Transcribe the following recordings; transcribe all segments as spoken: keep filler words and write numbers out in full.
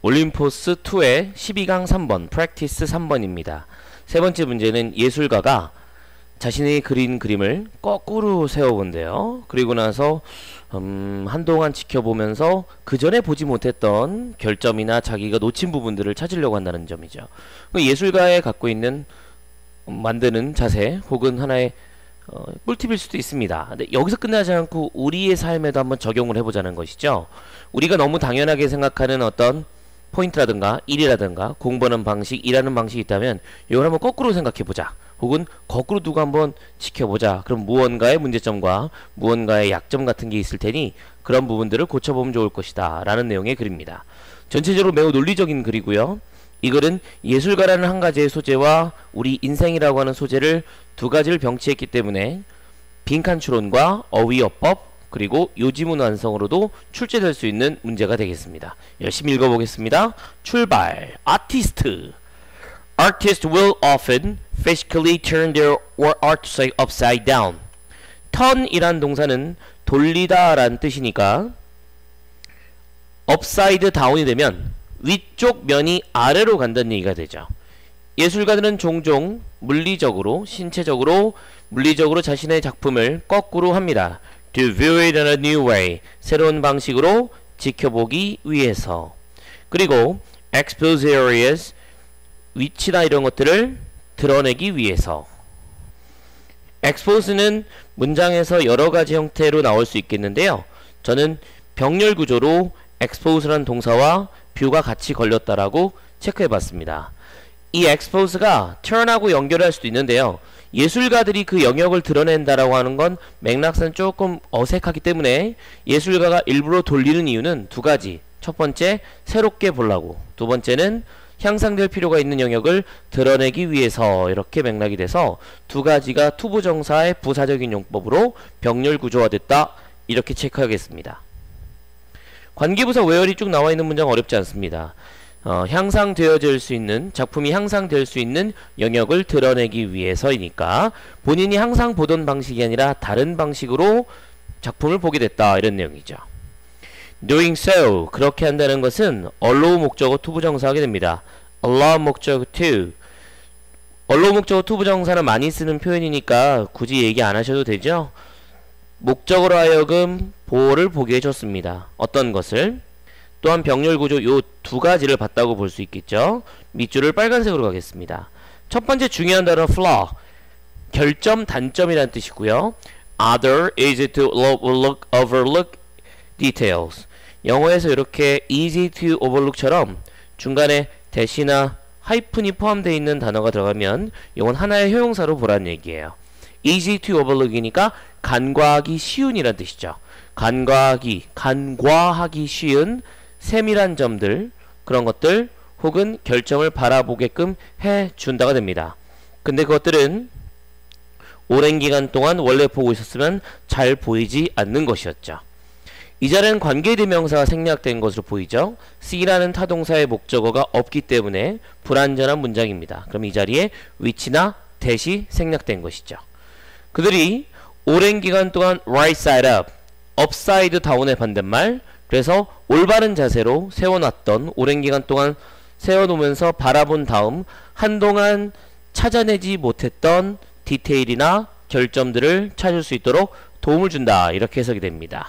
올림포스 이의 십이 강 삼 번 프랙티스 삼 번입니다. 세 번째 문제는 예술가가 자신이 그린 그림을 거꾸로 세워본대요. 그리고 나서 음, 한동안 지켜보면서 그 전에 보지 못했던 결점이나 자기가 놓친 부분들을 찾으려고 한다는 점이죠. 예술가에 갖고 있는 음, 만드는 자세 혹은 하나의 어, 꿀팁일 수도 있습니다. 근데 여기서 끝나지 않고 우리의 삶에도 한번 적용을 해보자는 것이죠. 우리가 너무 당연하게 생각하는 어떤 포인트라든가 일이라든가 공부하는 방식, 일하는 방식이 있다면 이걸 한번 거꾸로 생각해보자. 혹은 거꾸로 두고 한번 지켜보자. 그럼 무언가의 문제점과 무언가의 약점 같은 게 있을 테니 그런 부분들을 고쳐보면 좋을 것이다 라는 내용의 글입니다. 전체적으로 매우 논리적인 글이고요. 이 글은 예술가라는 한 가지의 소재와 우리 인생이라고 하는 소재를 두 가지를 병치했기 때문에 빈칸 추론과 어휘어법 그리고 요지문 완성으로도 출제될 수 있는 문제가 되겠습니다. 열심히 읽어보겠습니다. 출발. 아티스트. Artists will often physically turn their art upside down. turn이란 동사는 돌리다 라는 뜻이니까 upside down이 되면 위쪽 면이 아래로 간다는 얘기가 되죠. 예술가들은 종종 물리적으로, 신체적으로, 물리적으로 자신의 작품을 거꾸로 합니다. To view it in a new way. 새로운 방식으로 지켜보기 위해서. 그리고 expose areas. 위치나 이런 것들을 드러내기 위해서. expose는 문장에서 여러가지 형태로 나올 수 있겠는데요. 저는 병렬 구조로 expose라는 동사와 view가 같이 걸렸다라고 체크해봤습니다. 이 expose가 turn하고 연결할 수도 있는데요. 예술가들이 그 영역을 드러낸다라고 하는 건 맥락상 조금 어색하기 때문에 예술가가 일부러 돌리는 이유는 두 가지. 첫 번째, 새롭게 보려고. 두 번째는 향상될 필요가 있는 영역을 드러내기 위해서. 이렇게 맥락이 돼서 두 가지가 투부정사의 부사적인 용법으로 병렬 구조화됐다. 이렇게 체크하겠습니다. 관계부사 외열이 쭉 나와 있는 문장 어렵지 않습니다. 어, 향상되어질 수 있는, 작품이 향상될 수 있는 영역을 드러내기 위해서이니까 본인이 항상 보던 방식이 아니라 다른 방식으로 작품을 보게 됐다. 이런 내용이죠. Doing so, 그렇게 한다는 것은 allow 목적어 투부정사하게 됩니다. allow 목적어 to. allow 목적어 투부정사는 많이 쓰는 표현이니까 굳이 얘기 안 하셔도 되죠. 목적으로 하여금 보호를 보게 해줬습니다. 어떤 것을? 또한 병렬 구조 요 두 가지를 봤다고 볼 수 있겠죠. 밑줄을 빨간색으로 가겠습니다. 첫 번째 중요한 단어 flaw. 결점, 단점이라는 뜻이고요. Other is to overlook, overlook details. 영어에서 이렇게 easy to overlook처럼 중간에 대시나 하이픈이 포함되어 있는 단어가 들어가면 이건 하나의 효용사로 보라는 얘기예요. easy to overlook이니까 간과하기 쉬운이라는 뜻이죠. 간과하기, 간과하기 쉬운 세밀한 점들, 그런 것들 혹은 결점을 바라보게끔 해준다가 됩니다. 근데 그것들은 오랜 기간 동안 원래 보고 있었으면 잘 보이지 않는 것이었죠. 이 자리는 관계대명사가 생략된 것으로 보이죠. C라는 타동사의 목적어가 없기 때문에 불완전한 문장입니다. 그럼 이 자리에 위치나 대시 생략된 것이죠. 그들이 오랜 기간 동안 right side up, upside down의 반대말, 그래서 올바른 자세로 세워놨던, 오랜 기간 동안 세워놓으면서 바라본 다음 한동안 찾아내지 못했던 디테일이나 결점들을 찾을 수 있도록 도움을 준다. 이렇게 해석이 됩니다.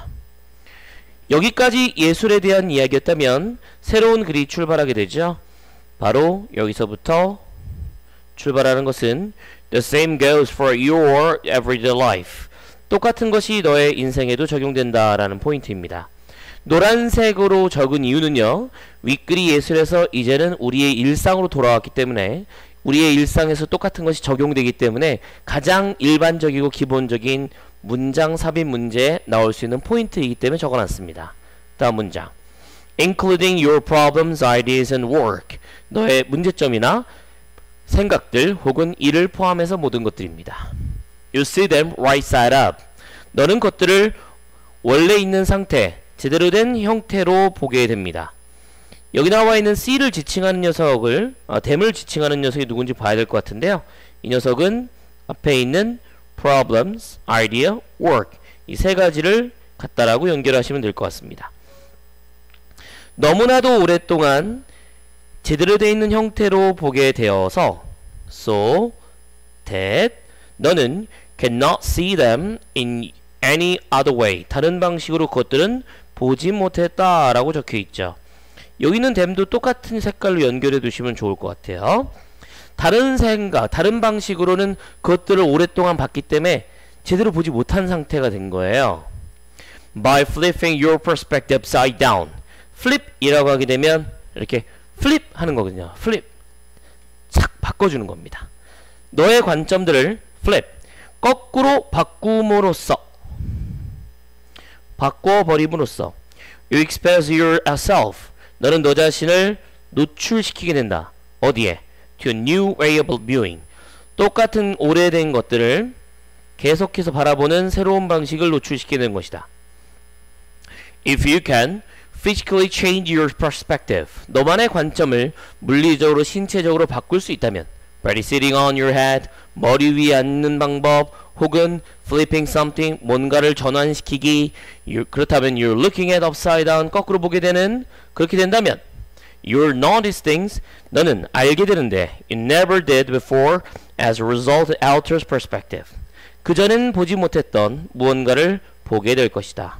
여기까지 예술에 대한 이야기였다면 새로운 글이 출발하게 되죠. 바로 여기서부터 출발하는 것은 The same goes for your everyday life. 똑같은 것이 너의 인생에도 적용된다 라는 포인트입니다. 노란색으로 적은 이유는요, 윗글이 예술에서 이제는 우리의 일상으로 돌아왔기 때문에 우리의 일상에서 똑같은 것이 적용되기 때문에 가장 일반적이고 기본적인 문장 삽입 문제에 나올 수 있는 포인트이기 때문에 적어놨습니다. 다음 문장. Including your problems, ideas, and work. 너의 문제점이나 생각들 혹은 일을 포함해서 모든 것들입니다. You see them right side up. 너는 것들을 원래 있는 상태, 제대로 된 형태로 보게 됩니다. 여기 나와 있는 C를 지칭하는 녀석을, 아, 댐을 지칭하는 녀석이 누군지 봐야 될 것 같은데요. 이 녀석은 앞에 있는 problems, idea, work 이 세 가지를 갖다라고 연결하시면 될 것 같습니다. 너무나도 오랫동안 제대로 되어 있는 형태로 보게 되어서 so that 너는 cannot see them in any other way. 다른 방식으로 그것들은 보지 못했다 라고 적혀 있죠. 여기는 them도 똑같은 색깔로 연결해 두시면 좋을 것 같아요. 다른 생각, 다른 방식으로는 그것들을 오랫동안 봤기 때문에 제대로 보지 못한 상태가 된 거예요. By flipping your perspective upside down. flip이라고 하게 되면 이렇게 flip 하는 거거든요. flip. 착 바꿔주는 겁니다. 너의 관점들을 flip. 거꾸로 바꿈으로써 바꿔버림으로써 You expose yourself. 너는 너 자신을 노출시키게 된다. 어디에? To a new way of viewing. 똑같은 오래된 것들을 계속해서 바라보는 새로운 방식을 노출시키게 되는 것이다. If you can physically change your perspective. 너만의 관점을 물리적으로 신체적으로 바꿀 수 있다면 By sitting on your head. 머리 위에 앉는 방법 혹은 flipping something. 뭔가를 전환시키기. You, 그렇다면 you're looking at upside down. 거꾸로 보게 되는. 그렇게 된다면 You'll notice things. 너는 알게 되는데 You never did before as a result of alters perspective. 그전엔 보지 못했던 무언가를 보게 될 것이다.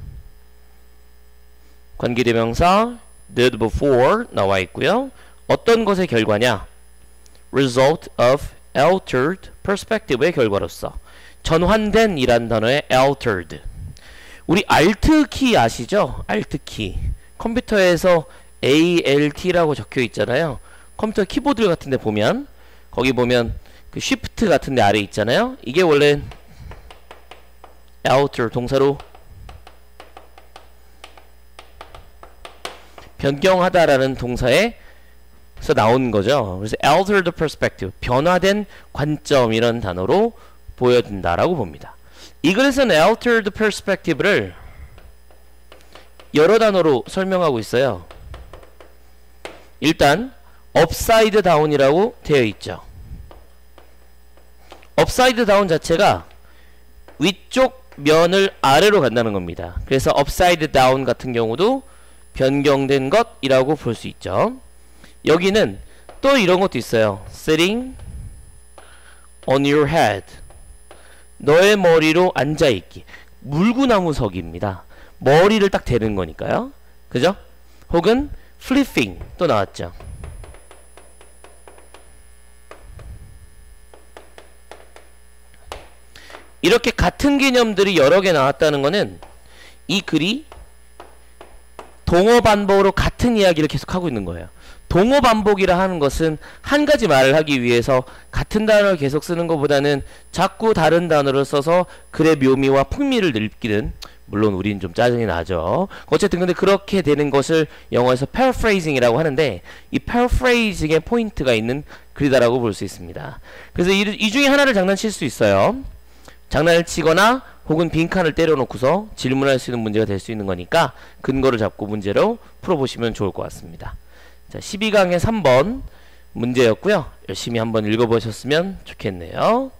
관계대명사 did before 나와 있고요. 어떤 것의 결과냐? result of altered perspective의 결과로서 전환된 이란 단어의 altered. 우리 Alt 키 아시죠? Alt 키. 컴퓨터에서 Alt라고 적혀 있잖아요. 컴퓨터 키보드 같은 데 보면 거기 보면 그 Shift 같은 데 아래 있잖아요. 이게 원래 alter 동사로 변경하다라는 동사에서 나온 거죠. 그래서 altered perspective, 변화된 관점이라는 단어로 보여진다라고 봅니다. 이 글에서는 altered perspective를 여러 단어로 설명하고 있어요. 일단 upside down이라고 되어 있죠. upside down 자체가 위쪽 면을 아래로 간다는 겁니다. 그래서 upside down 같은 경우도 변경된 것이라고 볼 수 있죠. 여기는 또 이런 것도 있어요. sitting on your head. 너의 머리로 앉아있기. 물구나무석입니다. 머리를 딱 대는 거니까요. 그죠? 혹은 flipping 또 나왔죠. 이렇게 같은 개념들이 여러 개 나왔다는 거는 이 글이 동어 반복으로 같은 이야기를 계속하고 있는 거예요. 동어 반복이라 하는 것은 한 가지 말을 하기 위해서 같은 단어를 계속 쓰는 것보다는 자꾸 다른 단어를 써서 글의 묘미와 풍미를 느끼는, 물론 우리는 좀 짜증이 나죠. 어쨌든 근데 그렇게 되는 것을 영어에서 paraphrasing이라고 하는데, 이 paraphrasing의 포인트가 있는 글이다라고 볼 수 있습니다. 그래서 이, 이 중에 하나를 장난칠 수 있어요. 장난을 치거나 혹은 빈칸을 때려놓고서 질문할 수 있는 문제가 될 수 있는 거니까 근거를 잡고 문제로 풀어보시면 좋을 것 같습니다. 자, 십이 강의 삼 번 문제였고요. 열심히 한번 읽어보셨으면 좋겠네요.